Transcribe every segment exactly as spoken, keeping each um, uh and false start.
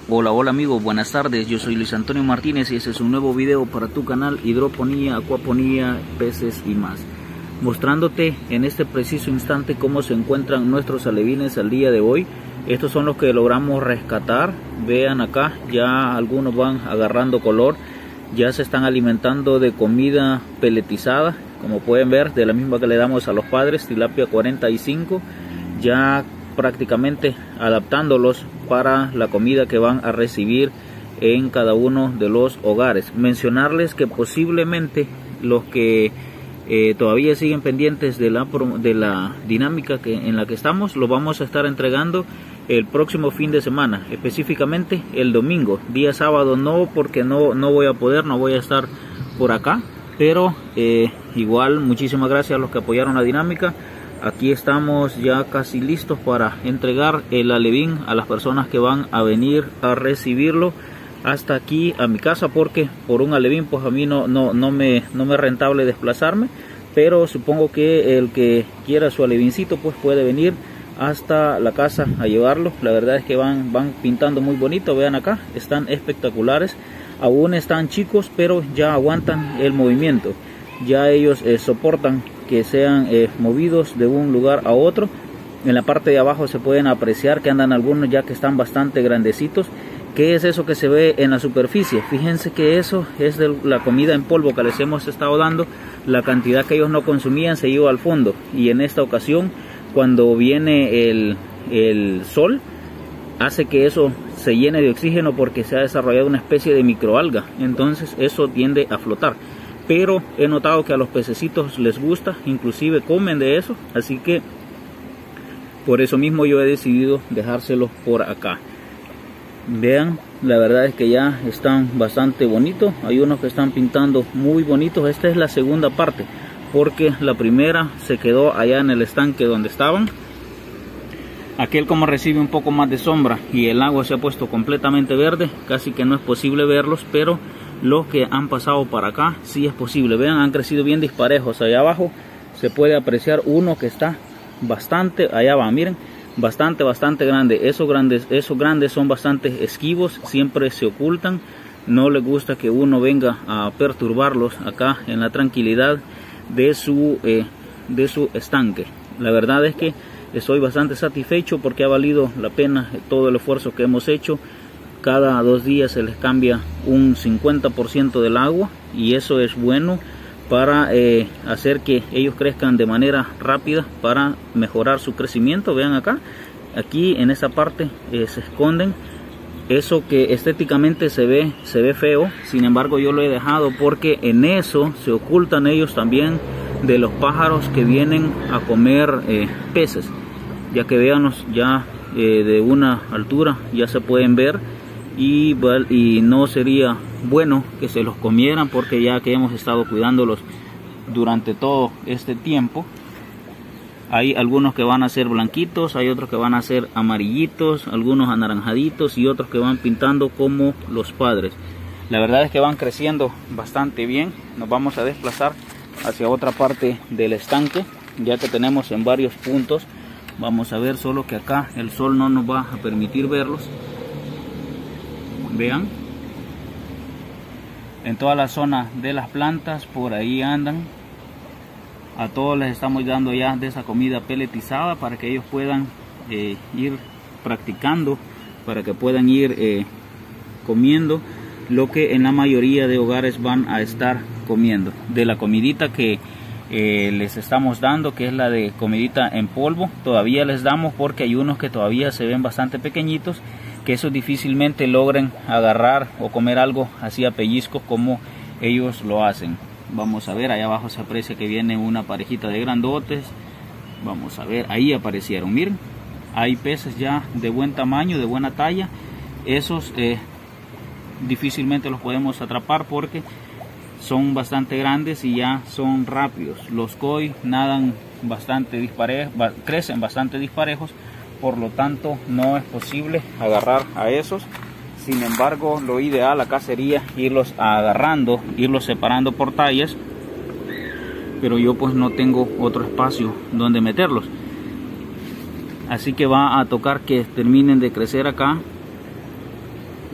Hola, hola amigos, buenas tardes, yo soy Luis Antonio Martínez y este es un nuevo video para tu canal Hidroponía, Acuaponía, Peces y más, mostrándote en este preciso instante cómo se encuentran nuestros alevines al día de hoy. Estos son los que logramos rescatar. Vean acá, ya algunos van agarrando color, ya se están alimentando de comida peletizada, como pueden ver, de la misma que le damos a los padres, tilapia cuarenta y cinco, ya prácticamente adaptándolos para la comida que van a recibir en cada uno de los hogares. Mencionarles que posiblemente los que eh, todavía siguen pendientes de la, de la dinámica que, en la que estamos, lo vamos a estar entregando el próximo fin de semana, específicamente el domingo. Día sábado no, porque no, no voy a poder, no voy a estar por acá, pero eh, igual muchísimas gracias a los que apoyaron la dinámica. Aquí estamos ya casi listos para entregar el alevín a las personas que van a venir a recibirlo hasta aquí a mi casa, porque por un alevín pues a mí no, no, no, me, no me es rentable desplazarme, pero supongo que el que quiera su alevincito pues puede venir hasta la casa a llevarlo. La verdad es que van, van pintando muy bonito, vean acá, están espectaculares, aún están chicos pero ya aguantan el movimiento, ya ellos eh, soportan que sean eh, movidos de un lugar a otro. En la parte de abajo se pueden apreciar que andan algunos ya que están bastante grandecitos. ¿Qué es eso que se ve en la superficie? Fíjense que eso es de la comida en polvo que les hemos estado dando. La cantidad que ellos no consumían se iba al fondo, y en esta ocasión cuando viene el, el sol hace que eso se llene de oxígeno porque se ha desarrollado una especie de microalga, entonces eso tiende a flotar. Pero he notado que a los pececitos les gusta, inclusive comen de eso, así que por eso mismo yo he decidido dejárselos por acá. Vean, la verdad es que ya están bastante bonitos, hay unos que están pintando muy bonitos. Esta es la segunda parte, porque la primera se quedó allá en el estanque donde estaban. Aquel como recibe un poco más de sombra y el agua se ha puesto completamente verde, casi que no es posible verlos, pero los que han pasado para acá sí es posible. Vean, han crecido bien disparejos. Allá abajo se puede apreciar uno que está bastante, allá va, miren, bastante, bastante grande. Esos grandes, esos grandes son bastante esquivos, siempre se ocultan, no les gusta que uno venga a perturbarlos acá en la tranquilidad de su, eh, de su estanque. La verdad es que estoy bastante satisfecho porque ha valido la pena todo el esfuerzo que hemos hecho. Cada dos días se les cambia un cincuenta por ciento del agua, y eso es bueno para eh, hacer que ellos crezcan de manera rápida, para mejorar su crecimiento. Vean acá, aquí en esta parte eh, se esconden eso que estéticamente se ve, se ve feo. Sin embargo, yo lo he dejado porque en eso se ocultan ellos también de los pájaros que vienen a comer eh, peces, ya que veanos ya eh, de una altura ya se pueden ver. Y, y no sería bueno que se los comieran, porque ya que hemos estado cuidándolos durante todo este tiempo, hay algunos que van a ser blanquitos, hay otros que van a ser amarillitos, algunos anaranjaditos y otros que van pintando como los padres. La verdad es que van creciendo bastante bien. Nos vamos a desplazar hacia otra parte del estanque, ya que tenemos en varios puntos. Vamos a ver, solo que acá el sol no nos va a permitir verlos. Vean, en toda la zona de las plantas, por ahí andan. A todos les estamos dando ya de esa comida peletizada para que ellos puedan eh, ir practicando, para que puedan ir eh, comiendo lo que en la mayoría de hogares van a estar comiendo. De la comidita que eh, les estamos dando, que es la de comidita en polvo, todavía les damos porque hay unos que todavía se ven bastante pequeñitos, que esos difícilmente logren agarrar o comer algo así a pellizcos como ellos lo hacen. Vamos a ver, allá abajo se aprecia que viene una parejita de grandotes. Vamos a ver, ahí aparecieron, miren, hay peces ya de buen tamaño, de buena talla. Esos eh, difícilmente los podemos atrapar porque son bastante grandes y ya son rápidos. Los koi nadan bastante disparejos, crecen bastante disparejos, por lo tanto no es posible agarrar a esos. Sin embargo, lo ideal acá sería irlos agarrando, irlos separando por tallas, pero yo pues no tengo otro espacio donde meterlos. así que va a tocar que terminen de crecer acá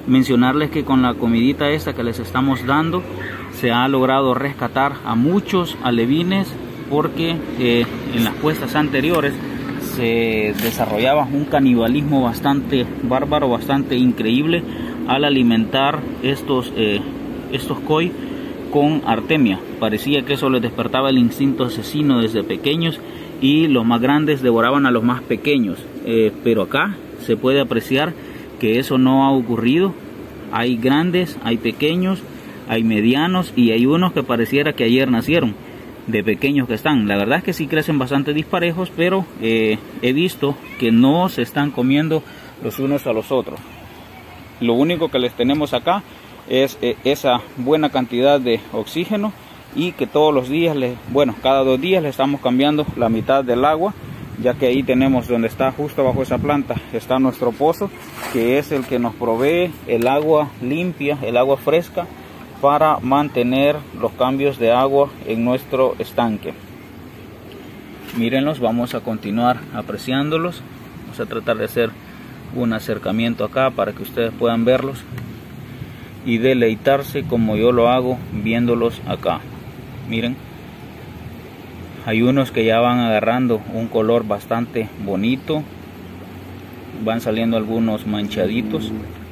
Mencionarles que con la comidita esta que les estamos dando se ha logrado rescatar a muchos alevines, porque eh, en las puestas anteriores se desarrollaba un canibalismo bastante bárbaro, bastante increíble al alimentar estos, eh, estos koi con artemia. Parecía que eso les despertaba el instinto asesino desde pequeños, y los más grandes devoraban a los más pequeños, eh, pero acá se puede apreciar que eso no ha ocurrido. Hay grandes, hay pequeños, hay medianos y hay unos que pareciera que ayer nacieron, de pequeños que están. La verdad es que sí crecen bastante disparejos, pero eh, he visto que no se están comiendo los unos a los otros. Lo único que les tenemos acá es eh, esa buena cantidad de oxígeno, y que todos los días, les, bueno, cada dos días le estamos cambiando la mitad del agua, ya que ahí tenemos, donde está justo bajo esa planta, está nuestro pozo, que es el que nos provee el agua limpia, el agua fresca, para mantener los cambios de agua en nuestro estanque. Mírenlos, vamos a continuar apreciándolos. Vamos a tratar de hacer un acercamiento acá para que ustedes puedan verlos y deleitarse como yo lo hago viéndolos acá. Miren, hay unos que ya van agarrando un color bastante bonito, van saliendo algunos manchaditos.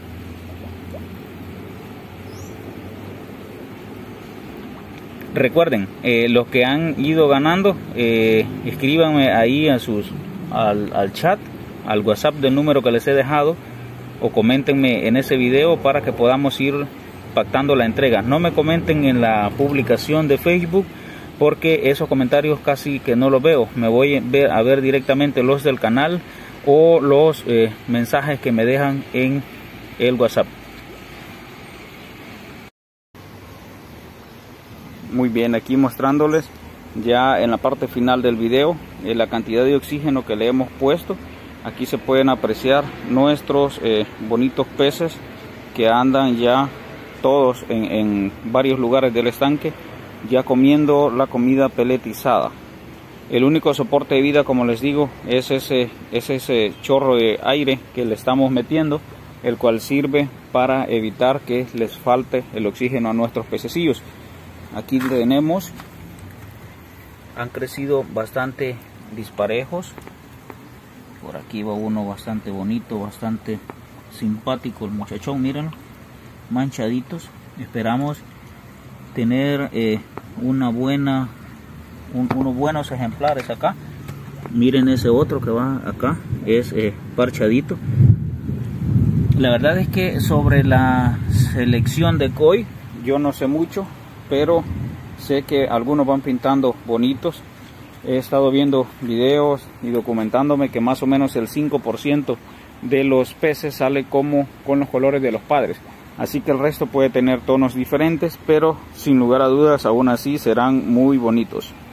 Recuerden, eh, los que han ido ganando, eh, escríbanme ahí a sus, al, al chat, al WhatsApp del número que les he dejado, o coméntenme en ese video para que podamos ir pactando la entrega. No me comenten en la publicación de Facebook, porque esos comentarios casi que no los veo. Me voy a ver, a ver directamente los del canal o los eh, mensajes que me dejan en el WhatsApp. Muy bien, aquí mostrándoles ya en la parte final del video eh, la cantidad de oxígeno que le hemos puesto. Aquí se pueden apreciar nuestros eh, bonitos peces que andan ya todos en, en varios lugares del estanque, ya comiendo la comida peletizada. El único soporte de vida, como les digo, es ese, es ese chorro de aire que le estamos metiendo, el cual sirve para evitar que les falte el oxígeno a nuestros pececillos. Aquí tenemos, han crecido bastante disparejos. Por aquí va uno bastante bonito, bastante simpático el muchachón, mírenlo, manchaditos. Esperamos tener eh, una buena, un, unos buenos ejemplares acá. Miren ese otro que va acá, es eh, parchadito. La verdad es que sobre la selección de koi yo no sé mucho, pero sé que algunos van pintando bonitos. He estado viendo videos y documentándome que más o menos el cinco por ciento de los peces sale como con los colores de los padres. Así que el resto puede tener tonos diferentes, pero sin lugar a dudas aún así serán muy bonitos.